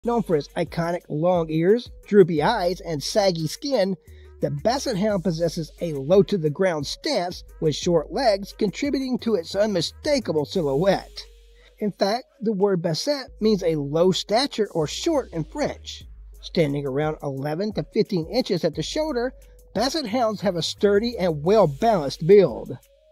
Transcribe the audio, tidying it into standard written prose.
Known for its iconic long ears, droopy eyes, and saggy skin, the Basset Hound possesses a low-to-the-ground stance with short legs, contributing to its unmistakable silhouette. In fact, the word bassette means a low stature or short in French. Standing around 11 to 15 inches at the shoulder, Basset Hounds have a sturdy and well-balanced build.